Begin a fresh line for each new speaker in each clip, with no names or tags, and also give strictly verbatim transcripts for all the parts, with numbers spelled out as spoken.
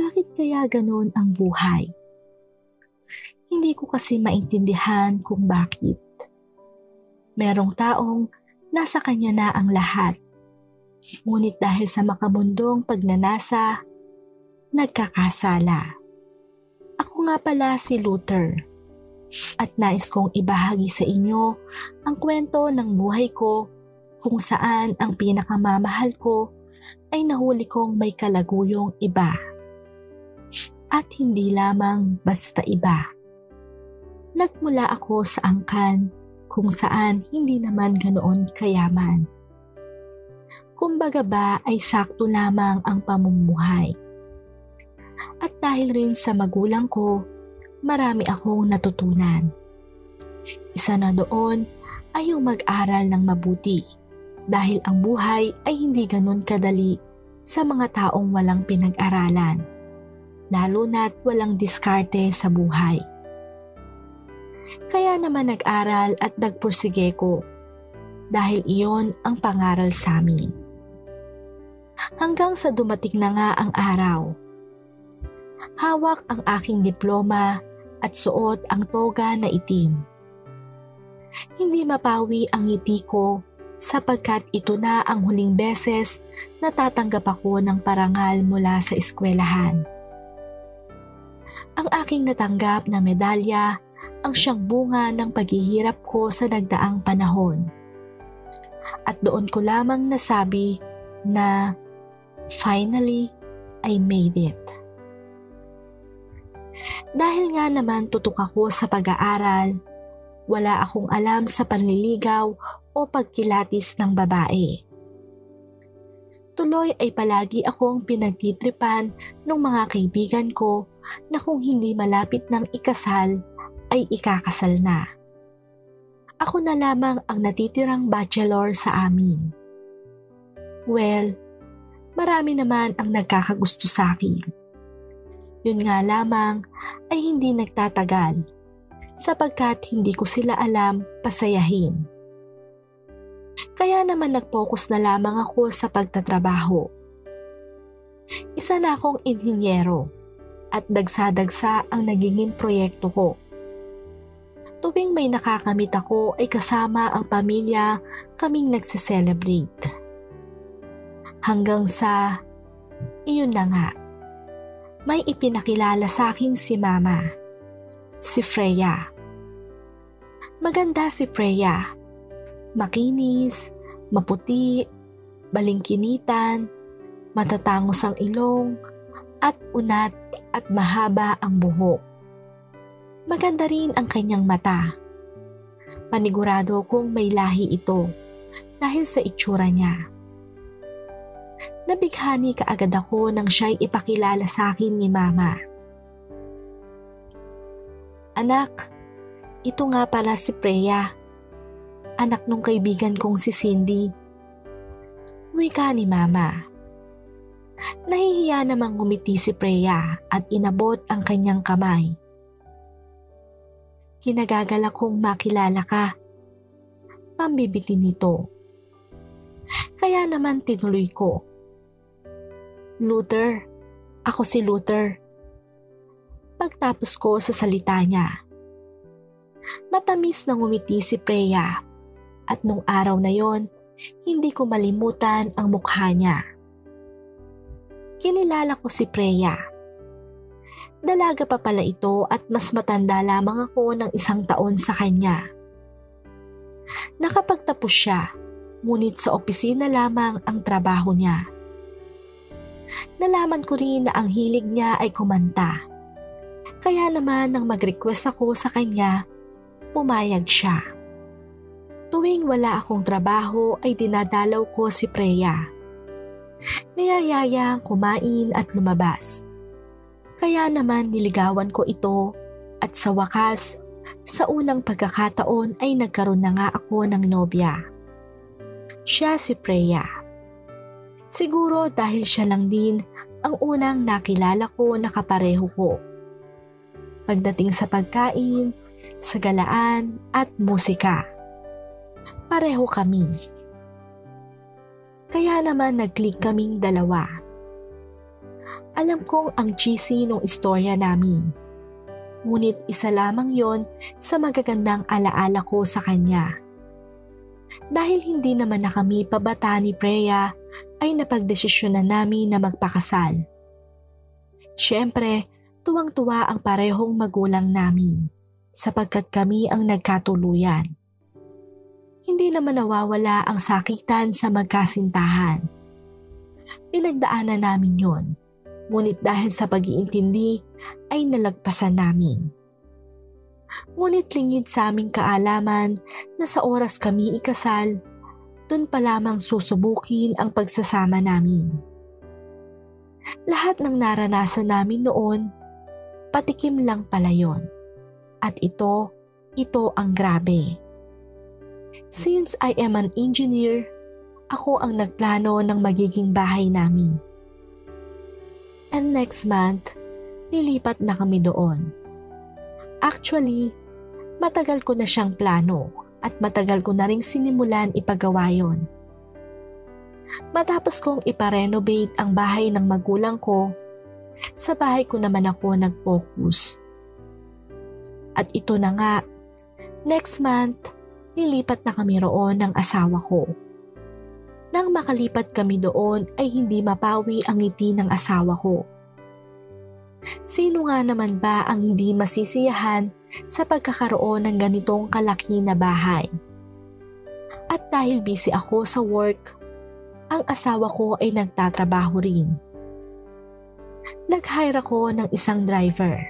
bakit kaya ganon ang buhay? Hindi ko kasi maintindihan kung bakit. Merong taong nasa kanya na ang lahat. Ngunit dahil sa makamundong pagnanasa, nagkakasala. Ako nga pala si Luther at nais kong ibahagi sa inyo ang kwento ng buhay ko kung saan ang pinakamamahal ko ay nahuli kong may kalaguyong iba. At hindi lamang basta iba. Nagmula ako sa angkan kung saan hindi naman ganoon kayaman. Kumbaga ba ay sakto lamang ang pamumuhay. At dahil rin sa magulang ko, marami akong natutunan. Isa na doon ay yung mag-aral ng mabuti dahil ang buhay ay hindi ganun kadali sa mga taong walang pinag-aralan, lalo na't walang diskarte sa buhay. Kaya naman nag-aral at nagpursige ko dahil iyon ang pangaral sa amin. Hanggang sa dumating na nga ang araw. Hawak ang aking diploma at suot ang toga na itim. Hindi mapawi ang ngiti ko sapagkat ito na ang huling beses na tatanggap ako ng parangal mula sa eskwelahan. Ang aking natanggap na medalya ang siyang bunga ng paghihirap ko sa nagdaang panahon. At doon ko lamang nasabi na finally, I made it. Dahil nga naman tutok ako sa pag-aaral, wala akong alam sa panliligaw o pagkilatis ng babae. Tuloy ay palagi akong pinagtitripan ng mga kaibigan ko na kung hindi malapit ng ikasal, ay ikakasal na. Ako na lamang ang natitirang bachelor sa amin. Well, marami naman ang nagkakagusto sa akin. Yun nga lamang ay hindi nagtatagal sapagkat hindi ko sila alam pasayahin. Kaya naman nag-focus na lamang ako sa pagtatrabaho. Isa na akong inhinyero at dagsa-dagsa ang nagiging proyekto ko. Tuwing may nakakamit ako ay kasama ang pamilya kaming nagse-celebrate. Hanggang sa, iyon na nga, may ipinakilala sa akin si Mama, si Freya. Maganda si Freya, makinis, maputi, balingkinitan, matatangos ang ilong, at unat at mahaba ang buhok. Maganda rin ang kanyang mata. Panigurado kong may lahi ito dahil sa itsura niya. Nabighani kaagad ako nang siya'y ipakilala sa akin ni Mama. Anak, ito nga pala si Freya, anak nung kaibigan kong si Cindy. Wika ni Mama. Nahihiya namang ngumiti si Freya at inabot ang kanyang kamay. Hinagagala kong makilala ka. Pambibitin nito. Kaya naman tinuloy ko. Luther, ako si Luther. Pagtapos ko sa salita niya. Matamis na ngumiti si Freya at nung araw na yon, hindi ko malimutan ang mukha niya. Kinilala ko si Freya. Dalaga pa pala ito at mas matanda lamang ako ng isang taon sa kanya. Nakapagtapos siya, ngunit sa opisina lamang ang trabaho niya. Nalaman ko rin na ang hilig niya ay kumanta. Kaya naman nang mag-request ako sa kanya, pumayag siya. Tuwing wala akong trabaho ay dinadalaw ko si Freya. Niyayayang kumain at lumabas. Kaya naman niligawan ko ito at sa wakas, sa unang pagkakataon ay nagkaroon na nga ako ng nobya. Siya si Freya. Siguro dahil siya lang din ang unang nakilala ko na kapareho ko. Pagdating sa pagkain, sa galaan at musika, pareho kami. Kaya naman nag-click kaming dalawa. Alam kong ang cheesy nung istorya namin. Ngunit isa lamang yon sa magagandang alaala ko sa kanya. Dahil hindi naman na kami pabata ni Preya, ay napagdesisyonan namin na magpakasal. Siyempre, tuwang-tuwa ang parehong magulang namin sapagkat kami ang nagkatuluyan. Hindi naman nawawala ang sakitan sa magkasintahan. Pinagdaanan namin yon, ngunit dahil sa pag-iintindi ay nalagpasan namin. Ngunit lingid sa aming kaalaman na sa oras kami ikasal, dun pa lamang susubukin ang pagsasama namin. Lahat ng naranasan namin noon, patikim lang pala yon. At ito, ito ang grabe. Since I am an engineer, ako ang nagplano ng magiging bahay namin. And next month, nilipat na kami doon. Actually, matagal ko na siyang plano at matagal ko na ring sinimulan ipagawa yon. Matapos kong iparenovate ang bahay ng magulang ko, sa bahay ko naman ako nag-focus. At ito na nga, next month, nilipat na kami roon ng asawa ko. Nang makalipat kami doon ay hindi mapawi ang ngiti ng asawa ko. Sino nga naman ba ang hindi masisiyahan sa pagkakaroon ng ganitong kalaki na bahay? At dahil busy ako sa work, ang asawa ko ay nagtatrabaho rin. Nag-hire ako ng isang driver.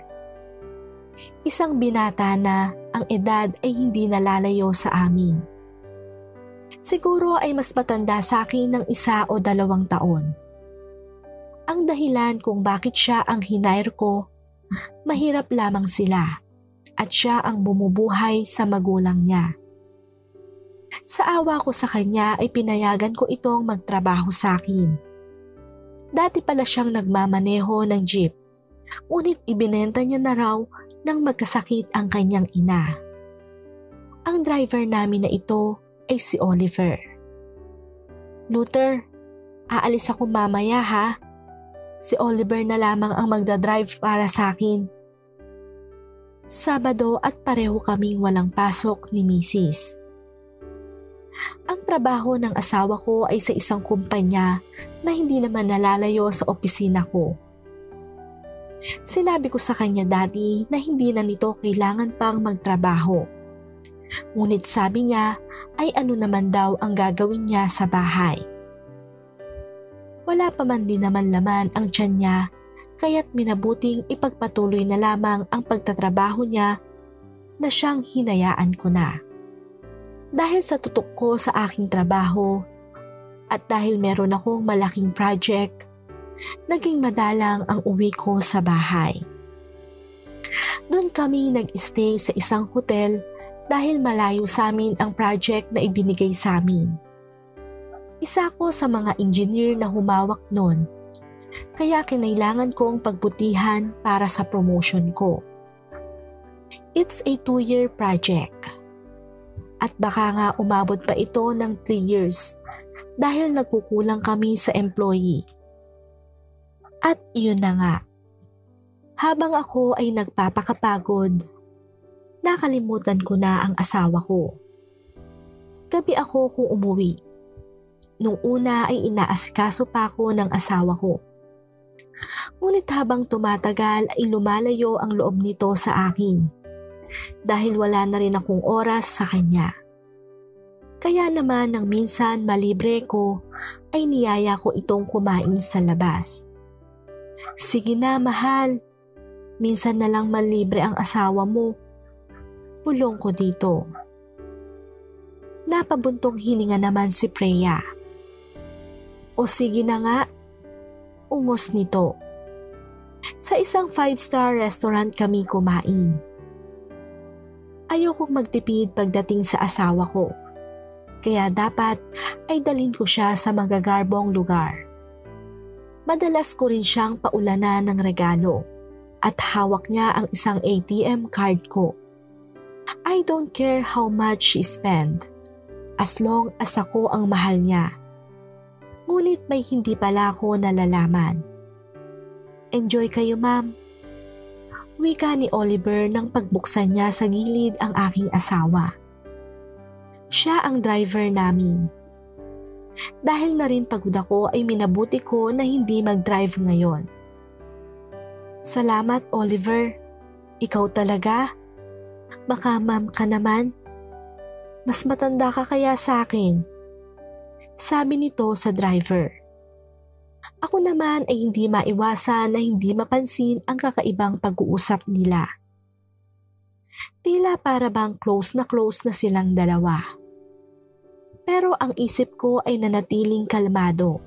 Isang binata na ang edad ay hindi nalalayo sa amin. Siguro ay mas matanda sa akin ng isa o dalawang taon. Ang dahilan kung bakit siya ang hinire ko, mahirap lamang sila at siya ang bumubuhay sa magulang niya. Sa awa ko sa kanya ay pinayagan ko itong magtrabaho sa akin. Dati pala siyang nagmamaneho ng jeep, ngunit ibinenta niya na raw nang magkasakit ang kanyang ina. Ang driver namin na ito ay si Oliver. Luther, aalis ako mamaya ha. Si Oliver na lamang ang magdadrive para sa akin. Sabado at pareho kaming walang pasok ni Missus Ang trabaho ng asawa ko ay sa isang kumpanya na hindi naman nalalayo sa opisina ko. Sinabi ko sa kanya dati na hindi na nito kailangan pang magtrabaho. Ngunit sabi niya ay ano naman daw ang gagawin niya sa bahay. Wala pa man din naman laman ang tiyan niya, kaya't minabuting ipagpatuloy na lamang ang pagtatrabaho niya na siyang hinayaan ko na. Dahil sa tutok ko sa aking trabaho at dahil meron akong malaking project, naging madalang ang uwi ko sa bahay. Doon kami nag-stay sa isang hotel dahil malayo sa amin ang project na ibinigay sa amin. Isa ko sa mga engineer na humawak noon, kaya kinailangan kong pagbutihan para sa promotion ko. It's a two-year project. At baka nga umabot pa ito ng three years dahil nagkukulang kami sa employee. At iyon na nga. Habang ako ay nagpapakapagod, nakalimutan ko na ang asawa ko. Gabi ako kung umuwi. Nung una ay inaasikaso pa ako ng asawa ko. Ngunit habang tumatagal ay lumalayo ang loob nito sa akin dahil wala na rin akong oras sa kanya. Kaya naman nang minsan malibre ko ay niyaya ko itong kumain sa labas. Sige na mahal, minsan na lang malibre ang asawa mo. Pulong ko dito. Napabuntong hininga naman si Preya. O sige na nga, ungos nito. Sa isang five-star restaurant kami kumain. Ayokong magtipid pagdating sa asawa ko, kaya dapat ay dalhin ko siya sa magagarbong lugar. Madalas ko rin siyang paulanan ng regalo at hawak niya ang isang A T M card ko. I don't care how much she spend, as long as ako ang mahal niya. Ngunit may hindi pala ako nalalaman. Enjoy kayo, ma'am. Wika ni Oliver nang pagbuksan niya sa gilid ang aking asawa. Siya ang driver namin. Dahil na rin pagod ako ay minabuti ko na hindi mag-drive ngayon. Salamat, Oliver. Ikaw talaga? Baka ma'am ka naman. Mas matanda ka kaya sa akin? Sabi nito sa driver. Ako naman ay hindi maiwasan na hindi mapansin ang kakaibang pag-uusap nila. Tila para bang close na close na silang dalawa. Pero ang isip ko ay nanatiling kalmado.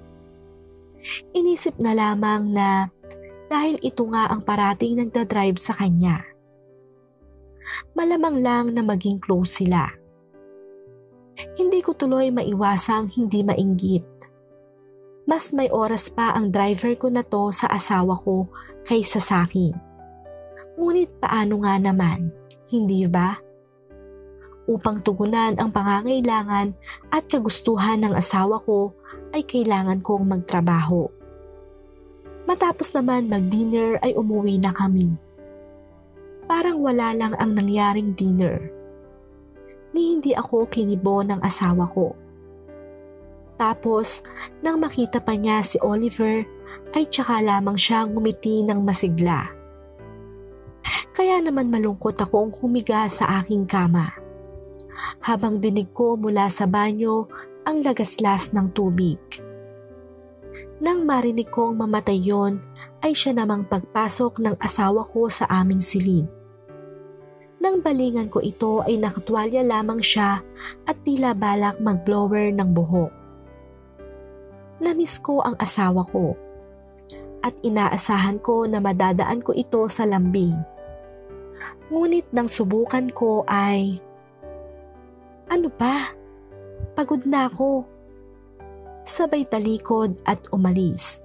Inisip na lamang na dahil ito nga ang parating nagdadrive sa kanya. Malamang lang na maging close sila. Hindi ko tuloy maiwasang hindi mainggit. Mas may oras pa ang driver ko na to sa asawa ko kaysa sa akin. Ngunit paano nga naman, hindi ba? Upang tugunan ang pangangailangan at kagustuhan ng asawa ko ay kailangan kong magtrabaho. Matapos naman mag-dinner ay umuwi na kami. Parang wala lang ang nangyaring dinner. Ni hindi ako kinibo ng asawa ko. Tapos, nang makita pa niya si Oliver, ay tsaka lamang siya ngumiti ng masigla. Kaya naman malungkot akong humiga sa aking kama. Habang dinig ko mula sa banyo ang lagaslas ng tubig. Nang marinig kong mamatay yon, ay siya namang pagpasok ng asawa ko sa aming silid. Nang balingan ko ito ay nakatwalya lamang siya at tila balak mag-blower ng buhok. Namiss ko ang asawa ko at inaasahan ko na madadaan ko ito sa lambing. Ngunit nang subukan ko ay, ano ba? Pagod na ako. Sabay talikod at umalis.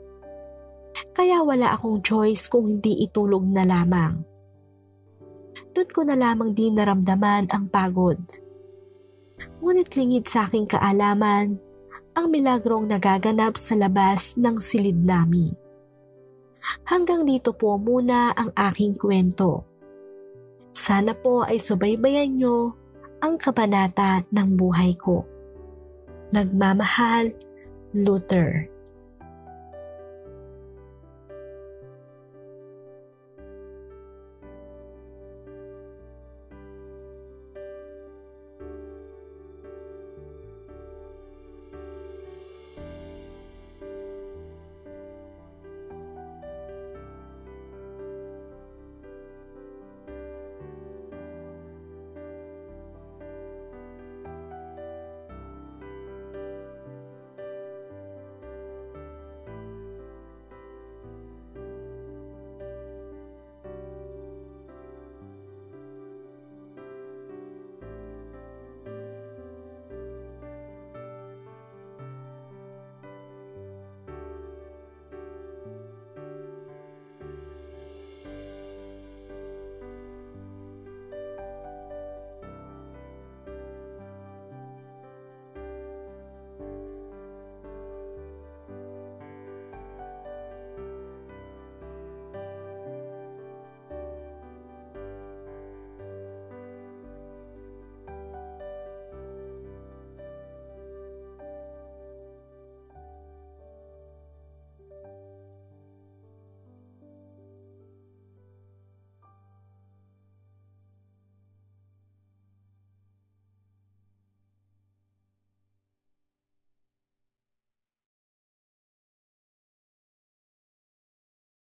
Kaya wala akong choice kung hindi itulog na lamang. Doon ko na lamang din naramdaman ang pagod. Ngunit lingid sa aking kaalaman, ang milagrong nagaganap sa labas ng silid namin. Hanggang dito po muna ang aking kwento. Sana po ay subaybayan nyo ang kabanata ng buhay ko. Nagmamahal, Luther.